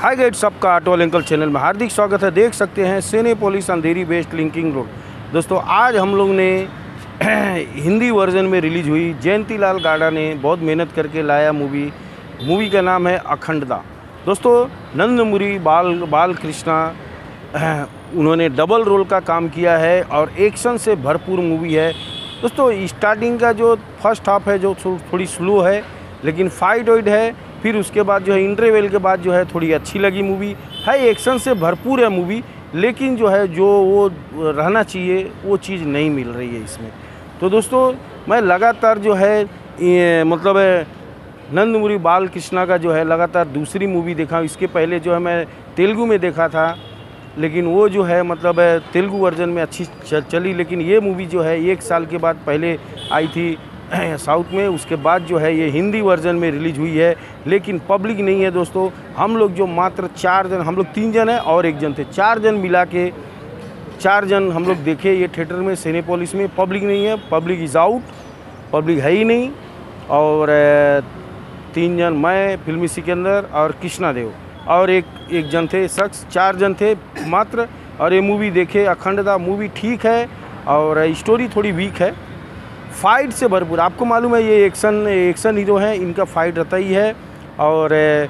हाय guide, सबका auto वाले uncle channel में हार्दिक स्वागत है। देख सकते हैं Cinepolis Andheri west linking road. दोस्तों आज हम लोग ने हिंदी वर्जन में रिलीज़ हुई जयंती लाल गाडा ने बहुत मेहनत करके लाया मूवी का नाम है अखंडता। दोस्तों नंदमुरी बाल कृष्णा उन्होंने डबल रोल का काम किया है और एक्शन से भरपूर मूवी है। दोस्तों स्टार्टिंग का जो फर्स्ट हाफ है जो थोड़ी स्लो है, लेकिन फाइट है। फिर उसके बाद जो है इंटरवल के बाद जो है थोड़ी अच्छी लगी मूवी है। एक्शन से भरपूर है मूवी, लेकिन जो है जो वो रहना चाहिए वो चीज़ नहीं मिल रही है इसमें। तो दोस्तों मैं लगातार जो है मतलब नंदमुरी बाल कृष्णा का जो है लगातार दूसरी मूवी देखा। इसके पहले जो है मैं तेलुगु में देखा था, लेकिन वो जो है मतलब तेलुगु वर्जन में अच्छी चली। लेकिन ये मूवी जो है 1 साल के बाद पहले आई थी साउथ में, उसके बाद जो है ये हिंदी वर्जन में रिलीज हुई है। लेकिन पब्लिक नहीं है दोस्तों। हम लोग जो मात्र 4 जन, हम लोग 3 जन हैं और 1 जन थे, 4 जन मिला के 4 जन हम लोग देखे ये थिएटर में सिनेपोलिस में। पब्लिक नहीं है, पब्लिक इज़ आउट, पब्लिक है ही नहीं। और 3 जन, मैं, फिल्मी सिकंदर और कृष्णा देव और एक जन थे शख्स, 4 जन थे मात्र। और ये मूवी देखे अखंडता। मूवी ठीक है और स्टोरी थोड़ी वीक है, फाइट से भरपूर। आपको मालूम है ये एक्शन हीरो हैं, इनका फाइट रहता ही है। और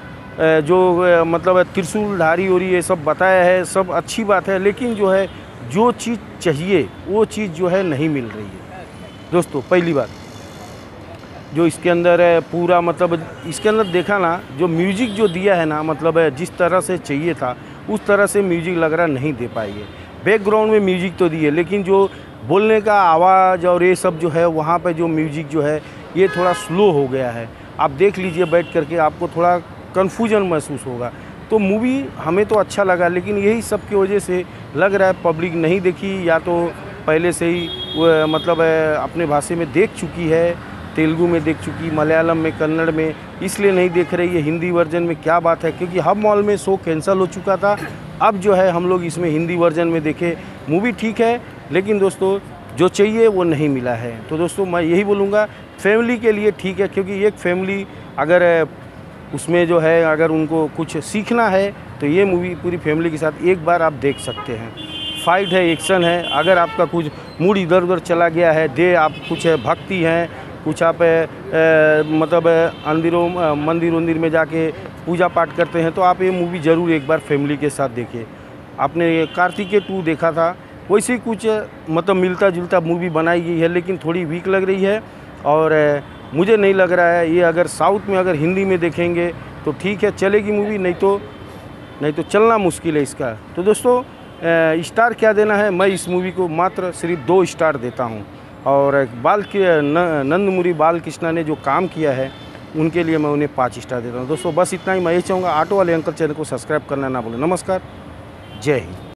जो मतलब त्रिशूलधारी और ये सब बताया है, सब अच्छी बात है। लेकिन जो है जो चीज़ चाहिए वो चीज़ जो है नहीं मिल रही है दोस्तों। पहली बात जो इसके अंदर है पूरा मतलब इसके अंदर देखा ना, जो म्यूजिक जो दिया है ना, मतलब जिस तरह से चाहिए था उस तरह से म्यूजिक लग रहा नहीं दे पाएंगे। बैकग्राउंड में म्यूजिक तो दिए, लेकिन जो बोलने का आवाज़ और ये सब जो है वहाँ पे जो म्यूजिक जो है ये थोड़ा स्लो हो गया है। आप देख लीजिए बैठ करके, आपको थोड़ा कन्फ्यूजन महसूस होगा। तो मूवी हमें तो अच्छा लगा, लेकिन यही सब की वजह से लग रहा है पब्लिक नहीं देखी, या तो पहले से ही मतलब अपने भाषा में देख चुकी है, तेलुगु में देख चुकी, मलयालम में, कन्नड़ में, इसलिए नहीं देख रही है हिंदी वर्जन में। क्या बात है, क्योंकि हब मॉल में शो कैंसिल हो चुका था। अब जो है हम लोग इसमें हिंदी वर्जन में देखे। मूवी ठीक है, लेकिन दोस्तों जो चाहिए वो नहीं मिला है। तो दोस्तों मैं यही बोलूँगा, फैमिली के लिए ठीक है, क्योंकि एक फैमिली अगर उसमें जो है अगर उनको कुछ सीखना है तो ये मूवी पूरी फैमिली के साथ एक बार आप देख सकते हैं। फाइट है, एक्शन है। अगर आपका कुछ मूड इधर उधर चला गया है, आप कुछ भक्ति हैं, कुछ आप मतलब मंदिर में जाके पूजा पाठ करते हैं, तो आप ये मूवी ज़रूर एक बार फैमिली के साथ देखिए। आपने कार्तिकेय 2 देखा था, वैसे ही कुछ मतलब मिलता जुलता मूवी बनाई गई है, लेकिन थोड़ी वीक लग रही है। और मुझे नहीं लग रहा है ये अगर साउथ में अगर हिंदी में देखेंगे तो ठीक है चलेगी मूवी, नहीं तो चलना मुश्किल है इसका। तो दोस्तों स्टार क्या देना है, मैं इस मूवी को मात्र सिर्फ 2 स्टार देता हूँ। और नंदमुरी बाल कृष्णा ने जो काम किया है उनके लिए मैं उन्हें 5 स्टार देता हूँ। दोस्तों बस इतना ही मैं ये चाहूँगा, ऑटो वाले अंकल चैनल को सब्सक्राइब करना ना भूलें। नमस्कार, जय हिंद।